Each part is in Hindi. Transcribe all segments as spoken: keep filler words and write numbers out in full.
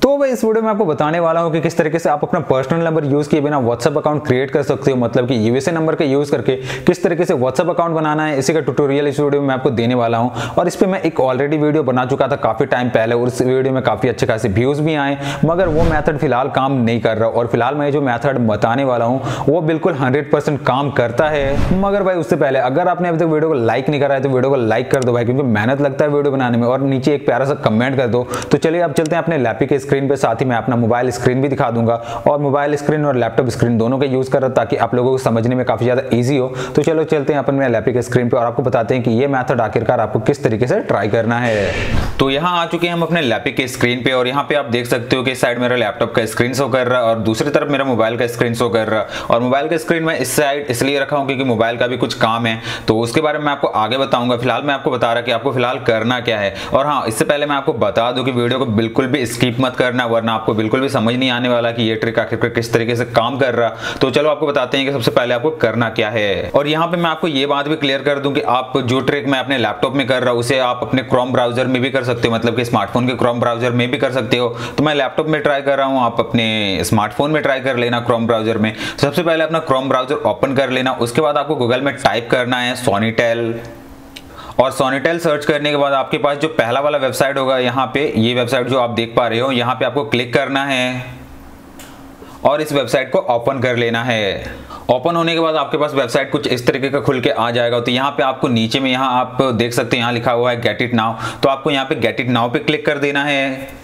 तो भाई इस वीडियो में आपको बताने वाला हूं कि किस तरीके से आप अपना पर्सनल नंबर यूज किए बिना व्हाट्सएप अकाउंट क्रिएट कर सकते हो, मतलब कि यूएसए नंबर का यूज करके किस तरीके से व्हाट्सएप अकाउंट बनाना है, इसी का ट्यूटोरियल इस वीडियो में मैं आपको देने वाला हूं। और इस पे मैं एक ऑलरेडी वीडियो बना चुका था काफी टाइम पहले और इस वीडियो में काफी अच्छे खासे व्यूज भी आए, मगर वो मेथड फिलहाल काम नहीं कर रहा और फिलहाल मैं जो मेथड बताने वाला हूँ वो बिल्कुल हंड्रेड परसेंट काम करता है। मगर भाई उससे पहले अगर आपने अभी तक वीडियो को लाइक नहीं करा है तो वीडियो को लाइक कर दो भाई, क्योंकि मेहनत लगता है वीडियो बनाने में, और नीचे एक प्यारा सा कमेंट कर दो। तो चलिए अब चलते हैं अपने लैपटॉप के स्क्रीन पे, साथ ही मैं अपना मोबाइल स्क्रीन भी दिखा दूंगा और मोबाइल स्क्रीन और लैपटॉप स्क्रीन दोनों का यूज कर रहा ताकि आप लोगों को समझने में काफी ज्यादा इजी हो। तो चलो चलते हैं अपन मेरे लैपटॉप के स्क्रीन पे और आपको बताते हैं कि ये मेथड आखिरकार आपको किस तरीके से ट्राई करना है। तो यहाँ आ चुके हैं हम अपने लैपटॉप के स्क्रीन पे और यहाँ पे आप देख सकते हो कि साइड मेरा लैपटॉप का स्क्रीन शो कर रहा है और दूसरी तरफ मेरा मोबाइल का स्क्रीन शो कर रहा है। और मोबाइल का स्क्रीन में इस साइड इसलिए रखा हूँ क्योंकि मोबाइल का भी कुछ काम है, तो उसके बारे में मैं आपको आगे बताऊंगा। फिलहाल मैं आपको बता रहा कि आपको फिलहाल करना क्या है। और हाँ, इससे पहले मैं आपको बता दूं कि वीडियो को बिल्कुल भी स्किप मत करना, वरना आपको बिल्कुल भी समझ नहीं आने वाला कि ये ट्रिक आखिरकार किस तरीके से काम कर रहा। तो चलो आपको बताते हैं कि सबसे पहले आपको करना क्या है। और यहाँ पे मैं आपको ये बात भी क्लियर कर दूं कि आप जो ट्रिक मैं अपने लैपटॉप में कर रहा हूँ उसे आप अपने क्रोम ब्राउजर में भी कर सकते हो, मतलब कि स्मार्टफोन के क्रोम ब्राउजर में भी कर सकते हो। तो मैं लैपटॉप में ट्राई कर रहा हूँ, आप अपने स्मार्टफोन में ट्राई कर लेना क्रोम ब्राउजर में। सबसे पहले अपना क्रोम ब्राउजर ओपन कर लेना, उसके बाद आपको गूगल में टाइप करना है सोनीटेल, और सोनीटेल सर्च करने के बाद आपके पास जो पहला वाला वेबसाइट होगा, यहाँ पे ये वेबसाइट जो आप देख पा रहे हो, यहाँ पे आपको क्लिक करना है और इस वेबसाइट को ओपन कर लेना है। ओपन होने के बाद आपके पास वेबसाइट कुछ इस तरीके का खुल के आ जाएगा। तो यहाँ पे आपको नीचे में यहाँ आप देख सकते हैं, यहाँ लिखा हुआ है गेट इट नाउ, तो आपको यहाँ पे गेट इट नाउ पे क्लिक कर देना है।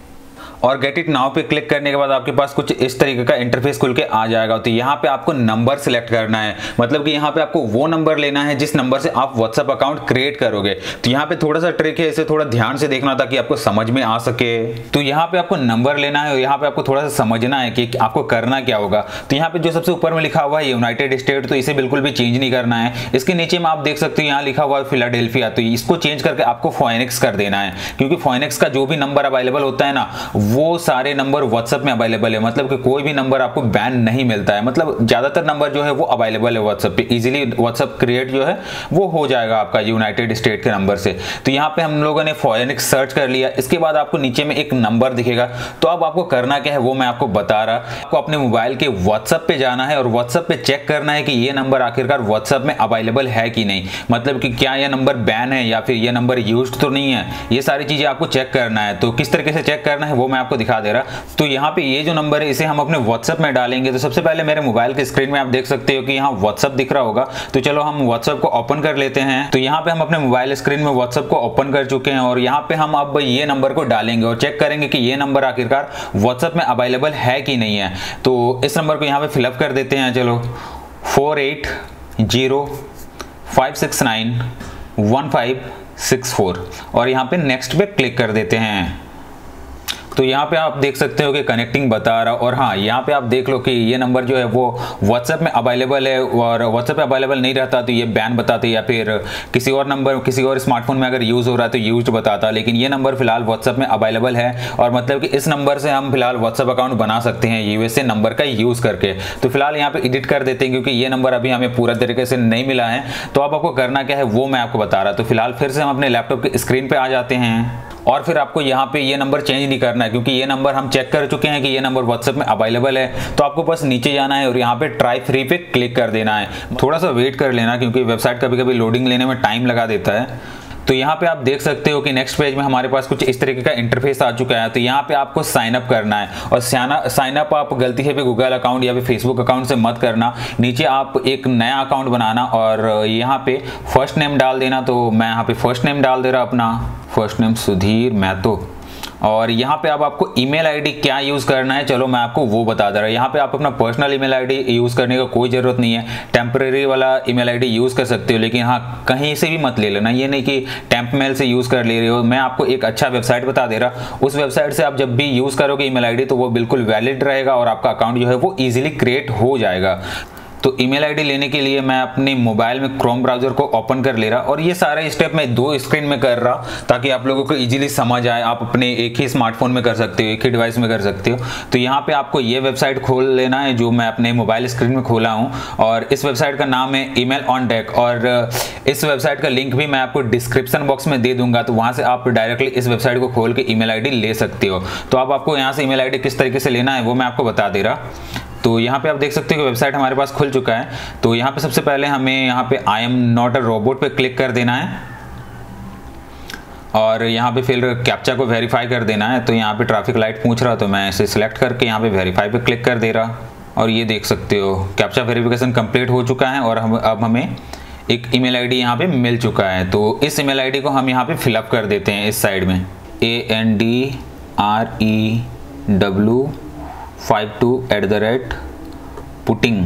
और गेट इट नाउ पे क्लिक करने के बाद आपके पास कुछ इस तरीके का इंटरफेस खुल के आ जाएगा। तो यहाँ पे आपको नंबर सिलेक्ट करना है, मतलब कि यहाँ पे आपको वो नंबर लेना है जिस नंबर से आप व्हाट्सएप अकाउंट क्रिएट करोगे। तो यहाँ पे थोड़ा सा ट्रिक है, इसे थोड़ा ध्यान से देखना ताकि आपको समझ में आ सके। तो यहाँ पे आपको नंबर लेना है और यहाँ पे आपको थोड़ा सा समझना है कि आपको करना क्या होगा। तो यहाँ पे जो सबसे ऊपर में लिखा हुआ है यूनाइटेड स्टेट, तो इसे बिल्कुल भी चेंज नहीं करना है। इसके नीचे में आप देख सकते हो यहाँ लिखा हुआ है फिलाडेल्फिया, तो इसको चेंज करके आपको फोएनिक्स कर देना है, क्योंकि फोएनिक्स का जो भी नंबर अवेलेबल होता है ना, वो सारे नंबर व्हाट्सएप में अवेलेबल है। मतलब कि कोई भी नंबर आपको बैन नहीं मिलता है, मतलब ज्यादातर नंबर जो है वो अवेलेबल है व्हाट्सएप पे, इजीली व्हाट्सएप क्रिएट जो है वो हो जाएगा आपका यूनाइटेड स्टेट के नंबर से। तो यहाँ पे हम लोगों ने फोएनिक्स सर्च कर लिया। इसके बाद आपको नीचे में एक नंबर दिखेगा, तो अब आपको करना क्या है वो मैं आपको बता रहा। आपको अपने मोबाइल के व्हाट्सएप पे जाना है और व्हाट्सएप पे चेक करना है कि ये नंबर आखिरकार व्हाट्सएप में अवेलेबल है कि नहीं, मतलब कि क्या यह नंबर बैन है या फिर यह नंबर यूज्ड तो नहीं है। ये सारी चीजें आपको चेक करना है। तो किस तरीके से चेक करना है वो मैं आपको दिखा दे रहा। तो यहाँ पे ये जो नंबर है इसे हम अपने व्हाट्सएप में डालेंगे। तो सबसे पहले मेरे मोबाइल के स्क्रीन में आप देख सकते हो कि यहाँ व्हाट्सएप दिख रहा होगा। तो चलो हम व्हाट्सएप को ओपन कर लेते हैं। तो यहाँ पे हम अपने मोबाइल स्क्रीन में व्हाट्सएप को ओपन कर चुके हैं और यहाँ पे हम अब ये नंबर को डालेंगे और चेक करेंगे कि ये नंबर आखिरकार व्हाट्सएप में अवेलेबल है कि नहीं है। तो इस नंबर को यहाँ पे फिलअप कर देते हैं। चलो four eight zero five six nine one five six four और यहाँ पे नेक्स्ट पे क्लिक कर देते हैं। तो यहाँ पे आप देख सकते हो कि कनेक्टिंग बता रहा। और हाँ, यहाँ पे आप देख लो कि ये नंबर जो है वो व्हाट्सएप में अवेलेबल है, और व्हाट्सएप पे अवेलेबल नहीं रहता तो ये बैन बताते, या फिर किसी और नंबर किसी और स्मार्टफोन में अगर यूज़ हो रहा है तो यूज्ड बताता। लेकिन ये नंबर फिलहाल व्हाट्सएप में अवेलेबल है और मतलब कि इस नंबर से हम फिलहाल व्हाट्सएप अकाउंट बना सकते हैं यूएसए नंबर का यूज़ करके। तो फिलहाल यहाँ पे एडिट कर देते हैं क्योंकि ये नंबर अभी हमें पूरा तरीके से नहीं मिला है। तो अब आपको करना क्या है वो मैं आपको बता रहा। तो फिलहाल फिर से हम अपने लैपटॉप के स्क्रीन पर आ जाते हैं और फिर आपको यहाँ पे ये नंबर चेंज नहीं करना है, क्योंकि ये नंबर हम चेक कर चुके हैं कि ये नंबर व्हाट्सएप में अवेलेबल है। तो आपको बस नीचे जाना है और यहाँ पे ट्राई फ्री पे क्लिक कर देना है। थोड़ा सा वेट कर लेना क्योंकि वेबसाइट कभी कभी लोडिंग लेने में टाइम लगा देता है। तो यहाँ पे आप देख सकते हो कि नेक्स्ट पेज में हमारे पास कुछ इस तरीके का इंटरफेस आ चुका है। तो यहाँ पे आपको साइन अप करना है और साइन अप आप गलती से भी गूगल अकाउंट या फिर फेसबुक अकाउंट से मत करना। नीचे आप एक नया अकाउंट बनाना और यहाँ पे फर्स्ट नेम डाल देना। तो मैं यहाँ पे फर्स्ट नेम डाल दे रहा अपना, फर्स्ट नेम सुधीर महतो। और यहाँ पे अब आपको ईमेल आईडी क्या यूज़ करना है, चलो मैं आपको वो बता दे रहा हूँ। यहाँ पे आप अपना पर्सनल ईमेल आईडी यूज़ करने का कोई ज़रूरत नहीं है, टेम्परेरी वाला ईमेल आईडी यूज़ कर सकते हो, लेकिन हाँ कहीं से भी मत ले लेना। ये नहीं कि टेम्प मेल से यूज़ कर ले रहे हो। मैं आपको एक अच्छा वेबसाइट बता दे रहा, उस वेबसाइट से आप जब भी यूज़ करोगे ईमेल आईडी तो वो बिल्कुल वैलिड रहेगा और आपका अकाउंट जो है वो ईजिली क्रिएट हो जाएगा। तो ईमेल आईडी लेने के लिए मैं अपने मोबाइल में क्रोम ब्राउजर को ओपन कर ले रहा और ये सारे स्टेप मैं दो स्क्रीन में कर रहा ताकि आप लोगों को इजीली समझ आए। आप अपने एक ही स्मार्टफोन में कर सकते हो, एक ही डिवाइस में कर सकते हो। तो यहाँ पे आपको ये वेबसाइट खोल लेना है जो मैं अपने मोबाइल स्क्रीन में खोला हूँ, और इस वेबसाइट का नाम है ईमेल ऑन डेक, और इस वेबसाइट का लिंक भी मैं आपको डिस्क्रिप्शन बॉक्स में दे दूंगा, तो वहाँ से आप डायरेक्टली इस वेबसाइट को खोल के ईमेल आईडी ले सकते हो। तो अब आपको यहाँ से ईमेल आईडी किस तरीके से लेना है वो मैं आपको बता दे रहा। तो यहाँ पे आप देख सकते हो कि वेबसाइट हमारे पास खुल चुका है। तो यहाँ पे सबसे पहले हमें यहाँ पे I am not a robot पे क्लिक कर देना है, और यहाँ पे फिर कैप्चा को वेरीफाई कर देना है। तो यहाँ पे ट्रैफिक लाइट पूछ रहा, तो मैं इसे सिलेक्ट करके यहाँ पे वेरीफाई पे क्लिक कर दे रहा, और ये देख सकते हो कैप्चा वेरिफिकेशन कंप्लीट हो चुका है, और हम अब हमें एक ईमेल आईडी यहाँ पे मिल चुका है। तो इस ईमेल आईडी को हम यहाँ पे फिलअप कर देते हैं इस साइड में, A N D R E W five two at the rate पुटिंग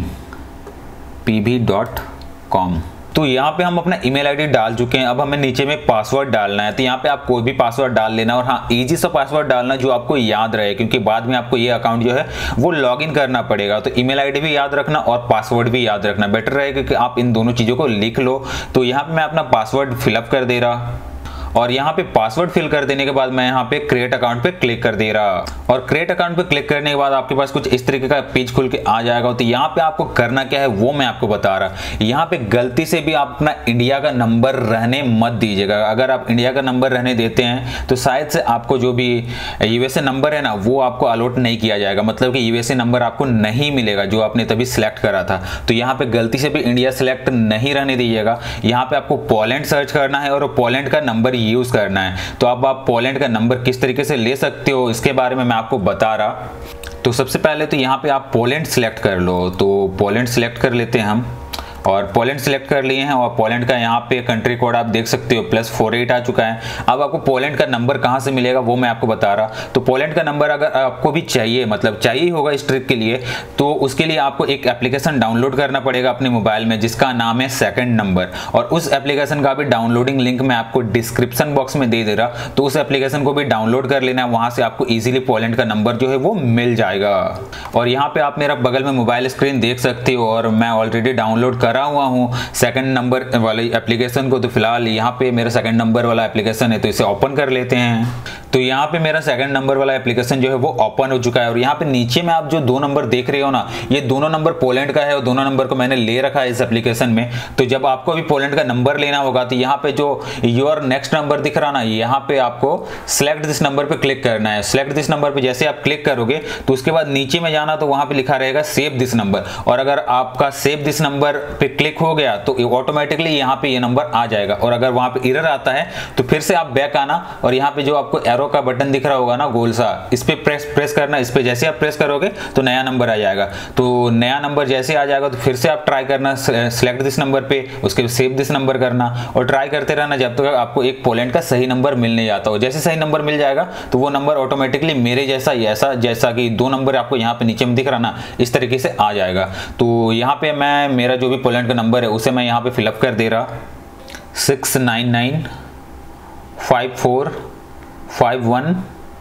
पी भी डॉट कॉम। तो यहाँ पे हम अपना ईमेल आईडी डाल चुके हैं। अब हमें नीचे में पासवर्ड डालना है। तो यहाँ पे आप कोई भी पासवर्ड डाल लेना, और हाँ इजी सा पासवर्ड डालना जो आपको याद रहे, क्योंकि बाद में आपको ये अकाउंट जो है वो लॉगिन करना पड़ेगा। तो ईमेल आईडी भी याद रखना और पासवर्ड भी याद रखना, बेटर रहेगा कि आप इन दोनों चीज़ों को लिख लो। तो यहाँ पे मैं अपना पासवर्ड फिलअप कर दे रहा, और यहाँ पे पासवर्ड फिल कर देने के बाद मैं यहाँ पे क्रिएट अकाउंट पे क्लिक कर दे रहा, और क्रिएट अकाउंट पे क्लिक करने के बाद आपके पास कुछ इस तरीके का पेज खुल के आ जाएगा। तो यहाँ पे आपको करना क्या है वो मैं आपको बता रहा। यहाँ पे गलती से भी आप अपना इंडिया का नंबर रहने मत दीजिएगा। अगर आप इंडिया का नंबर रहने देते हैं तो शायद से आपको जो भी यूएसए नंबर है ना वो आपको अलॉट नहीं किया जाएगा, मतलब कि यूएसए नंबर आपको नहीं मिलेगा जो आपने तभी सिलेक्ट करा था। तो यहाँ पे गलती से भी इंडिया सिलेक्ट नहीं रहने दीजिएगा। यहाँ पे आपको पोलैंड सर्च करना है और पोलैंड का नंबर यूज करना है। तो अब आप पोलैंड का नंबर किस तरीके से ले सकते हो इसके बारे में मैं आपको बता रहा। तो सबसे पहले तो यहाँ पे आप पोलैंड सिलेक्ट कर लो। तो पोलैंड सिलेक्ट कर लेते हैं हम, और पोलैंड सिलेक्ट कर लिए हैं, और पोलैंड का यहाँ पे कंट्री कोड आप देख सकते हो प्लस फोर एट आ चुका है। अब आपको पोलैंड का नंबर कहाँ से मिलेगा वो मैं आपको बता रहा। तो पोलैंड का नंबर अगर आपको भी चाहिए, मतलब चाहिए होगा इस ट्रिक के लिए, तो उसके लिए आपको एक एप्लीकेशन डाउनलोड करना पड़ेगा अपने मोबाइल में जिसका नाम है सेकंड नंबर, और उस एप्लीकेशन का भी डाउनलोडिंग लिंक मैं आपको डिस्क्रिप्शन बॉक्स में दे दे रहा। तो उस एप्लीकेशन को भी डाउनलोड कर लेना है, वहाँ से आपको ईजिली पोलैंड का नंबर जो है वो मिल जाएगा। और यहाँ पे आप मेरा बगल में मोबाइल स्क्रीन देख सकते हो, और मैं ऑलरेडी डाउनलोड करा हुआ हूँ सेकंड नंबर वाली एप्लीकेशन को। तो फिलहाल यहाँ पे मेरा सेकंड नंबर वाला एप्लीकेशन है, तो इसे ओपन कर लेते हैं। तो यहाँ पे मेरा सेकंड नंबर वाला एप्लीकेशन जो है वो ओपन हो चुका है, और यहाँ पे नीचे में आप जो दो नंबर देख रहे हो ना, ये दोनों नंबर पोलैंड का है, और दोनों नंबर को मैंने ले रखा है इस एप्लीकेशन में। तो जब आपको भी पोलैंड का नंबर लेना होगा तो यहाँ पे जो योर नेक्स्ट नंबर दिख रहा ना, यहाँ पे आपको सिलेक्ट दिस नंबर पे क्लिक करना है। सिलेक्ट दिस नंबर पे जैसे आप क्लिक करोगे तो उसके बाद नीचे में जाना, तो वहां पे लिखा रहेगा सेव दिस नंबर, और अगर आपका सेव दिस नंबर पे क्लिक हो गया तो ऑटोमेटिकली यहाँ पे ये नंबर आ जाएगा। और अगर वहां पे एरर आता है तो फिर से आप बैक आना, और यहाँ पे जो आपको एरो का बटन दिख रहा होगा ना गोल सा, इस पे प्रेस प्रेस करना। इस पे जैसे आप प्रेस करोगे तो नया नंबर आ जाएगा। तो नया नंबर जैसे आ जाएगा तो फिर से आप ट्राई करना सिलेक्ट दिस नंबर पे, उसके सेव दिस नंबर करना, और ट्राई करते रहना जब तक आपको एक पोलैंड का सही नंबर मिल नहीं जाता हो। जैसे सही नंबर मिल जाएगा तो वो नंबर ऑटोमेटिकली मेरे जैसा ऐसा जैसा कि दो नंबर आपको यहाँ पे नीचे में दिख रहा ना, इस तरीके से आ जाएगा। तो यहाँ पे मैं मेरा जो भी पोलैंड का नंबर है उसे मैं यहाँ पे फिलअप कर दे रहा, six nine nine five four five one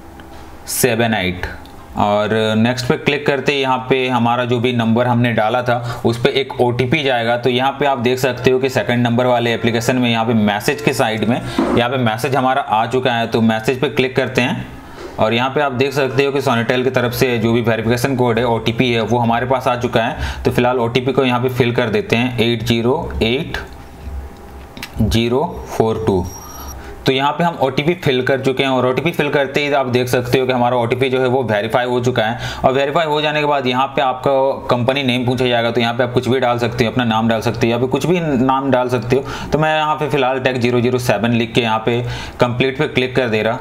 seven eight, और नेक्स्ट पे क्लिक करते यहाँ पे हमारा जो भी नंबर हमने डाला था उस पर एक ओटीपी जाएगा। तो यहाँ पे आप देख सकते हो कि सेकंड नंबर वाले एप्लीकेशन में यहाँ पे मैसेज के साइड में यहाँ पे मैसेज हमारा आ चुका है। तो मैसेज पे क्लिक करते हैं, और यहाँ पे आप देख सकते हो कि सोनीटेल की तरफ से जो भी वेरिफिकेशन कोड है ओटीपी है वो हमारे पास आ चुका है। तो फिलहाल ओटीपी को यहाँ पे फिल कर देते हैं, eight zero eight zero four two. तो यहाँ पे हम ओटीपी फिल कर चुके हैं, और ओटीपी फिल करते ही आप देख सकते हो कि हमारा ओटीपी जो है वो वेरीफाई हो चुका है। और वेरीफाई हो जाने के बाद यहाँ पे आपका कंपनी नेम पूछा जाएगा। तो यहाँ पे आप कुछ भी डाल सकते हो, अपना नाम डाल सकते हो, या फिर कुछ भी नाम डाल सकते हो। तो मैं यहाँ पे फिलहाल टैग जीरो जीरो सेवन लिख के यहाँ पे कंप्लीट पे क्लिक कर दे रहा,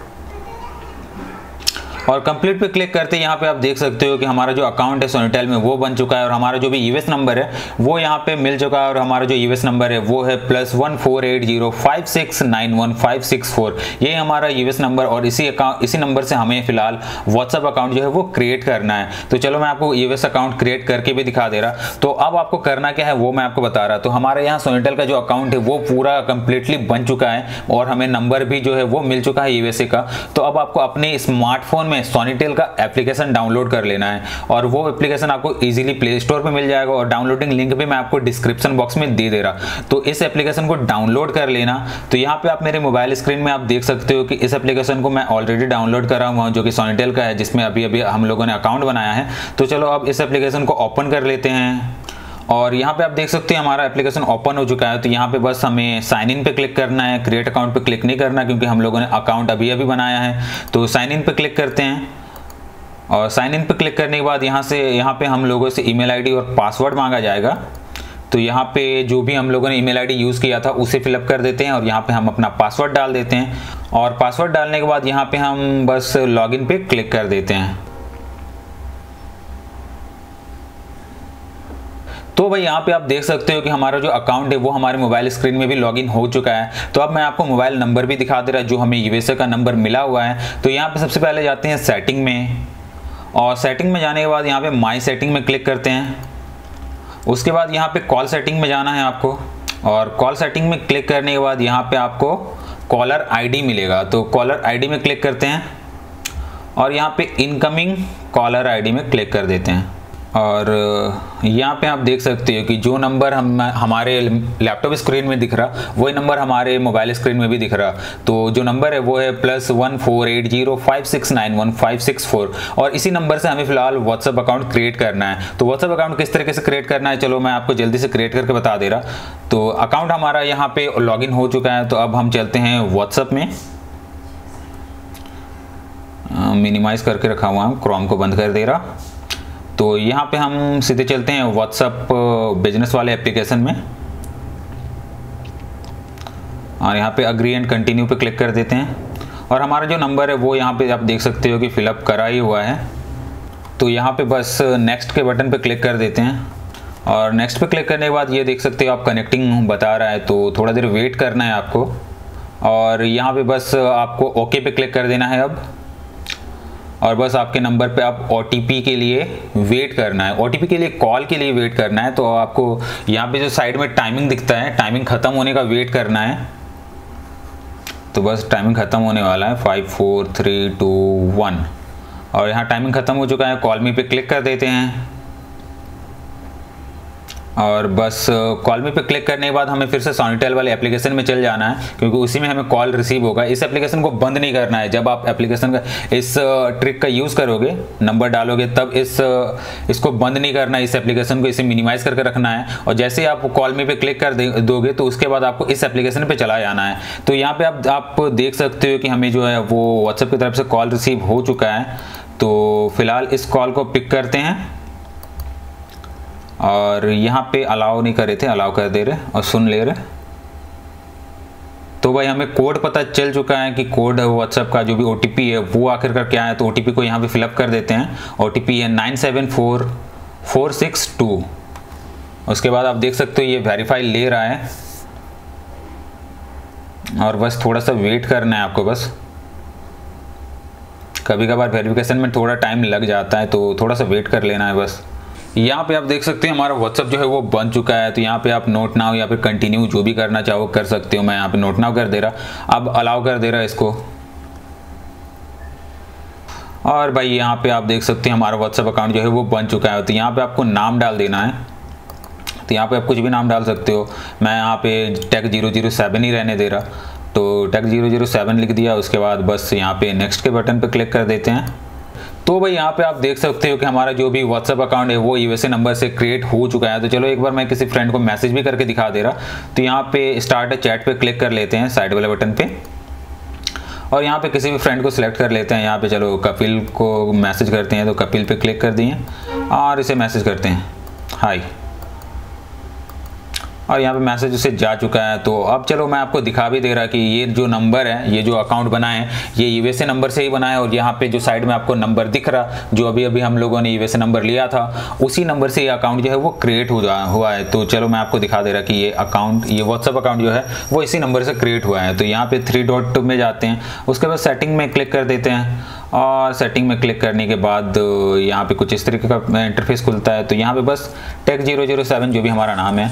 और कंप्लीट पे क्लिक करते यहाँ पे आप देख सकते हो कि हमारा जो अकाउंट है सोनीटेल में वो बन चुका है, और हमारा जो भी यूएस नंबर है वो यहाँ पे मिल चुका है। और हमारा जो यूएस नंबर है वो है plus one four eight zero five six nine one five six four, ये हमारा यूएस नंबर। और इसी अकाउंट इसी नंबर से हमें फिलहाल व्हाट्सएप अकाउंट जो है वो क्रिएट करना है। तो चलो मैं आपको यूएस अकाउंट क्रिएट करके भी दिखा दे रहा। तो अब आपको करना क्या है वो मैं आपको बता रहा। तो हमारे यहाँ सोनीटेल का जो अकाउंट है वो पूरा कंप्लीटली बन चुका है, और हमें नंबर भी जो है वो मिल चुका है यूएसए का। तो अब आपको अपने स्मार्टफोन हमें सोनीटेल का एप्लीकेशन डाउनलोड कर लेना है और वो एप्लीकेशन आपको इजीली प्ले स्टोर पे मिल जाएगा और डाउनलोडिंग लिंक भी मैं आपको डिस्क्रिप्शन बॉक्स में दे दे रहा। तो इस एप्लीकेशन को डाउनलोड कर लेना। तो यहाँ पे आप मेरे मोबाइल स्क्रीन में आप देख सकते हो कि इस एप्लीकेशन को मैं ऑलरेडी डाउनलोड कर रहा हूँ जो कि सोनीटेल का है, जिसमें अभी अभी हम लोगों ने अकाउंट बनाया है। तो चलो अब इस एप्लीकेशन को ओपन कर लेते हैं और यहाँ पे आप देख सकते हैं हमारा एप्लीकेशन ओपन हो चुका है। तो यहाँ पे बस हमें साइन इन पे क्लिक करना है, क्रिएट अकाउंट पे क्लिक नहीं करना क्योंकि हम लोगों ने अकाउंट अभी अभी बनाया है। तो साइन इन पे क्लिक करते हैं और साइन इन पे क्लिक करने के बाद यहाँ से यहाँ पे हम लोगों से ईमेल आईडी और पासवर्ड मांगा जाएगा। तो यहाँ पे जो भी हम लोगों ने ईमेल आईडी यूज़ किया था उसे फिलअप कर देते हैं और यहाँ पे हम अपना पासवर्ड डाल देते हैं और पासवर्ड डालने के बाद यहाँ पे हम बस लॉगिन पे क्लिक कर देते हैं। तो भाई यहाँ पे आप देख सकते हो कि हमारा जो अकाउंट है वो हमारे मोबाइल स्क्रीन में भी लॉगिन हो चुका है। तो अब मैं आपको मोबाइल नंबर भी दिखा दे रहा है जो हमें यूएसए का नंबर मिला हुआ है। तो यहाँ पे सबसे पहले जाते हैं सेटिंग में और सेटिंग में जाने के बाद यहाँ पे माई सेटिंग में क्लिक करते हैं। उसके बाद यहाँ पे कॉल सेटिंग में जाना है आपको और कॉल सेटिंग में क्लिक करने के बाद यहाँ पे आपको कॉलर आईडी मिलेगा। तो कॉलर आईडी में क्लिक करते हैं और यहाँ पे इनकमिंग कॉलर आईडी में क्लिक कर देते हैं और यहाँ पे आप देख सकते हो कि जो नंबर हम हमारे लैपटॉप स्क्रीन में दिख रहा वही नंबर हमारे मोबाइल स्क्रीन में भी दिख रहा। तो जो नंबर है वो है plus one four eight zero five six nine one five six four और इसी नंबर से हमें फिलहाल व्हाट्सअप अकाउंट क्रिएट करना है। तो व्हाट्सअप अकाउंट किस तरीके से क्रिएट करना है चलो मैं आपको जल्दी से क्रिएट करके बता दे रहा। तो अकाउंट हमारा यहाँ पे लॉगिन हो चुका है। तो अब हम चलते हैं व्हाट्सअप में, मिनिमाइज करके रखा हुआ हूँ, क्रोम को बंद कर दे रहा। तो यहाँ पे हम सीधे चलते हैं व्हाट्सअप बिजनेस वाले एप्लीकेशन में और यहाँ पे अग्री एंड कंटिन्यू पे क्लिक कर देते हैं और हमारा जो नंबर है वो यहाँ पे आप देख सकते हो कि फिलअप करा ही हुआ है। तो यहाँ पे बस नेक्स्ट के बटन पे क्लिक कर देते हैं और नेक्स्ट पे क्लिक करने के बाद ये देख सकते हो आप कनेक्टिंग बता रहा है। तो थोड़ा देर वेट करना है आपको और यहाँ पे बस आपको ओके पे क्लिक कर देना है अब और बस आपके नंबर पे आप ओ टी पी के लिए वेट करना है, ओ टी पी के लिए कॉल के लिए वेट करना है। तो आपको यहाँ पे जो साइड में टाइमिंग दिखता है टाइमिंग ख़त्म होने का वेट करना है। तो बस टाइमिंग ख़त्म होने वाला है five four three two one और यहाँ टाइमिंग ख़त्म हो चुका है। कॉल मी पे क्लिक कर देते हैं और बस कॉल मी पे क्लिक करने के बाद हमें फिर से सोनीटेल वाले एप्लीकेशन में चल जाना है क्योंकि उसी में हमें कॉल रिसीव होगा। इस एप्लीकेशन को बंद नहीं करना है। जब आप एप्लीकेशन का इस ट्रिक का यूज़ करोगे, नंबर डालोगे, तब इस इसको बंद नहीं करना है। इस एप्लीकेशन को इसे मिनिमाइज़ करके रखना है और जैसे ही आप कॉल मी पे क्लिक कर दोगे तो उसके बाद आपको इस एप्लीकेशन पर चला जाना है। तो यहाँ पर आप, आप देख सकते हो कि हमें जो है वो व्हाट्सएप की तरफ से कॉल रिसीव हो चुका है। तो फिलहाल इस कॉल को पिक करते हैं और यहाँ पे अलाउ नहीं कर रहे थे, अलाउ कर दे रहे और सुन ले रहे। तो भाई हमें कोड पता चल चुका है कि कोड व्हाट्सएप का जो भी ओ टी पी है वो आखिरकार क्या है। तो ओ टी पी को यहाँ पे फिलअप कर देते हैं। ओ टी पी है nine seven four four six two. उसके बाद आप देख सकते हो ये वेरीफाई ले रहा है और बस थोड़ा सा वेट करना है आपको। बस कभी कभार वेरिफिकेशन में थोड़ा टाइम लग जाता है तो थोड़ा सा वेट कर लेना है बस। यहाँ पे आप देख सकते हैं हमारा व्हाट्सअप जो है वो बन चुका है। तो यहाँ पे आप नोट नाउ या फिर कंटिन्यू जो भी करना चाहो कर सकते हो। मैं यहाँ पे नोट नाउ कर दे रहा, अब अलाउ कर दे रहा इसको और भाई यहाँ पे आप देख सकते हैं हमारा व्हाट्सअप अकाउंट जो है वो बन चुका है। तो यहाँ पे आपको नाम डाल देना है। तो यहाँ पे आप कुछ भी नाम डाल सकते हो। मैं यहाँ पे टेक जीरो जीरो सेवन ही रहने दे रहा, तो टेक जीरो जीरो सेवन लिख दिया। उसके बाद बस यहाँ पे नेक्स्ट के बटन पे क्लिक कर देते हैं। तो भाई यहाँ पे आप देख सकते हो कि हमारा जो भी व्हाट्सअप अकाउंट है वो यूएसए नंबर से क्रिएट हो चुका है। तो चलो एक बार मैं किसी फ्रेंड को मैसेज भी करके दिखा दे रहा। तो यहाँ पे स्टार्ट चैट पे क्लिक कर लेते हैं साइड वाले बटन पे और यहाँ पे किसी भी फ्रेंड को सिलेक्ट कर लेते हैं। यहाँ पे चलो कपिल को मैसेज करते हैं। तो कपिल पे क्लिक कर दिए और इसे मैसेज करते हैं हाय और यहाँ पे मैसेज उसे जा चुका है। तो अब चलो मैं आपको दिखा भी दे रहा कि ये जो नंबर है, ये जो अकाउंट बना है ये यूएसए नंबर से ही बना है और यहाँ पे जो साइड में आपको नंबर दिख रहा जो अभी अभी हम लोगों ने यूएसए नंबर लिया था उसी नंबर से ये अकाउंट जो है वो क्रिएट हुआ है। तो चलो मैं आपको दिखा दे रहा कि ये अकाउंट, ये व्हाट्सअप अकाउंट जो है वो इसी नंबर से क्रिएट हुआ है। तो यहाँ पे थ्री डॉट में जाते हैं, उसके बाद सेटिंग में क्लिक कर देते हैं और सेटिंग में क्लिक करने के बाद यहाँ पे कुछ इस तरीके का इंटरफेस खुलता है। तो यहाँ पे बस टेक जीरो जीरो सेवन जो भी हमारा नाम है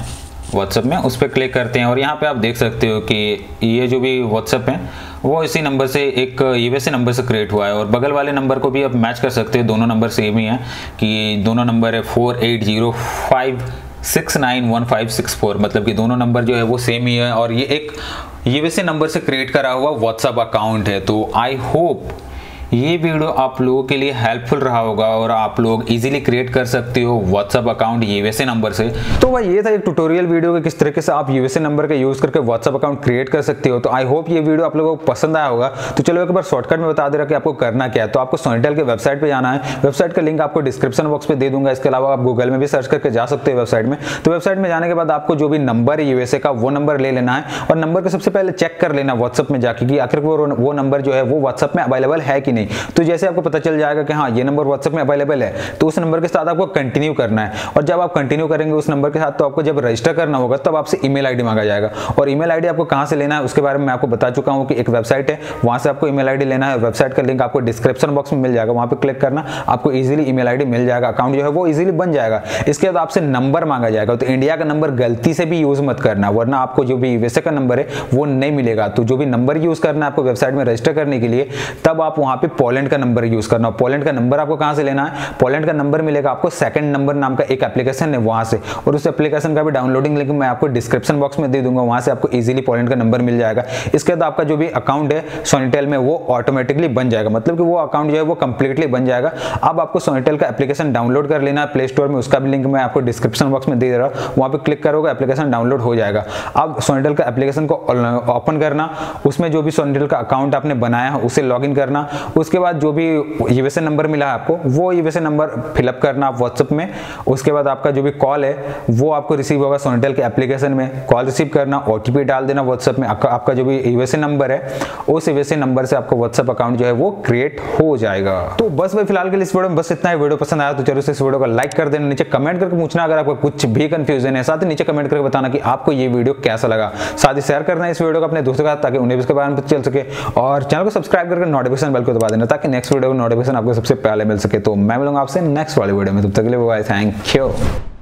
व्हाट्सएप में, उस पर क्लिक करते हैं और यहाँ पे आप देख सकते हो कि ये जो भी व्हाट्सएप है वो इसी नंबर से एक यूएसए नंबर से क्रिएट हुआ है और बगल वाले नंबर को भी आप मैच कर सकते हो। दोनों नंबर सेम ही है कि दोनों नंबर है four eight zero five six nine one five six four, मतलब कि दोनों नंबर जो है वो सेम ही है और ये एक यूएसए नंबर से क्रिएट करा हुआ व्हाट्सएप अकाउंट है। तो आई होप ये वीडियो आप लोगों के लिए हेल्पफुल रहा होगा और आप लोग इजीली क्रिएट कर सकते हो व्हाट्सएप अकाउंट यूएसए नंबर से। तो भाई ये था एक ट्यूटोरियल वीडियो कि किस तरीके से आप यूएसए नंबर का यूज करके व्हाट्सएप अकाउंट क्रिएट कर सकते हो। तो आई होप ये वीडियो आप लोगों को पसंद आया होगा। तो चलो एक बार शॉर्टकट में बता दे रहा कि आपको करना क्या है। तो आपको सोनिटेल के वेबसाइट पर जाना है, वेबसाइट का लिंक आपको डिस्क्रिप्शन बॉक्स में दे दूंगा। इसके अलावा आप गूगल में भी सर्च करके जा सकते हो वेबसाइट में। तो वेबसाइट में जाने के बाद आपको जो भी नंबर है यूएसए का वो नंबर ले लेना है और नंबर को सबसे पहले चेक कर लेना व्हाट्सएप में जाके कि आखिर वो वो नंबर जो है वो व्हाट्सएप में अवेलेबल है कि नहीं। तो जैसे आपको पता चल जाएगा कि हाँ ये नंबर व्हाट्सएप में अवेलेबल है तो उस नंबर के साथ आपको कंटिन्यू करना है। और जब आप कंटिन्यू करेंगे उस नंबर के साथ तो आपको जब रजिस्टर करना होगा तब आपसे ईमेल आईडी मांगा जाएगा। और ईमेल आईडी आपको कहां से लेना है उसके बारे में मैं आपको बता चुका हूं कि एक वेबसाइट है, वहां से आपको ईमेल आईडी लेना है। वेबसाइट का लिंक आपको डिस्क्रिप्शन बॉक्स में मिल जाएगा, वहां पे क्लिक करना, आपको इजीली ईमेल आईडी मिल जाएगा, अकाउंट जो है वो इजीली बन जाएगा। इसके बाद आपसे नंबर मांगा जाएगा। तो इंडिया का नंबर गलती से भी यूज मत करना, वरना आपको जो भी यूएसए का नंबर है वो नहीं मिलेगा। तो जो भी नंबर यूज करना है आपको वेबसाइट में रजिस्टर करने के लिए, तब आप वहां पे पोलैंड का नंबर यूज करना। पोलैंड का नंबर आपको कहां से लेना है, पोलैंड का नंबर मिलेगा आपको सेकंड नंबर नाम का एक एप्लीकेशन है वहां से, और उस एप्लीकेशन का भी डाउनलोडिंग लिंक मैं आपको डिस्क्रिप्शन बॉक्स में दे दूंगा, वहां से आपको इजीली पोलैंड का नंबर मिल जाएगा। इसके बाद आपका जो भी अकाउंट है सोनिटेल में वो ऑटोमेटिकली बन जाएगा, मतलब कि वो अकाउंट जो है वो कंप्लीटली बन जाएगा। अब आपको सोनिटेल का एप्लीकेशन डाउनलोड कर लेना है प्ले स्टोर में, उसका भी लिंक मैं आपको डिस्क्रिप्शन बॉक्स में दे दे रहा हूं, वहां पे क्लिक करोगे एप्लीकेशन डाउनलोड हो जाएगा। अब सोनिटेल का एप्लीकेशन को ओपन करना, उसमें जो भी सोनिटेल का अकाउंट आपने बनाया है उसे लॉगिन करना, उसके बाद जो भी यूएसए नंबर मिला है आपको वो यूएसए नंबर फिलअप करना आप व्हाट्सएप में। उसके बाद आपका जो भी कॉल है वो आपको रिसीव होगा सोनिटेल के एप्लीकेशन में, कॉल रिसीव करना, ओटीपी डाल देना व्हाट्सएप में, आपका, आपका जो भी यूएसए नंबर है उस यूएसए नंबर से आपका व्हाट्सएप अकाउंट जो है वो क्रिएट हो जाएगा। तो बस भाई फिलहाल के लिए इस वीडियो में बस इतना ही। वीडियो पसंद आया तो जरूर से इस वीडियो को लाइक कर देना, नीचे कमेंट करके पूछना अगर आपको कुछ भी कंफ्यूजन है, साथ ही नीचे कमेंट करके बताना कि आपको ये वीडियो कैसा लगा। साथ ही शेयर करना इस वीडियो को अपने दोस्तों के साथ ताकि उन्हें भी इसके बारे में पता चल सके, और चैनल को सब्सक्राइब करके नोटिफिकेशन बेल को दबा देना ताकि नेक्स्ट वीडियो को नोटिफिकेशन आपको सबसे पहले मिल सके। तो मैं मिलूंगा आपसे नेक्स्ट वाली वीडियो में, तब तक के लिए बाय, थैंक यू।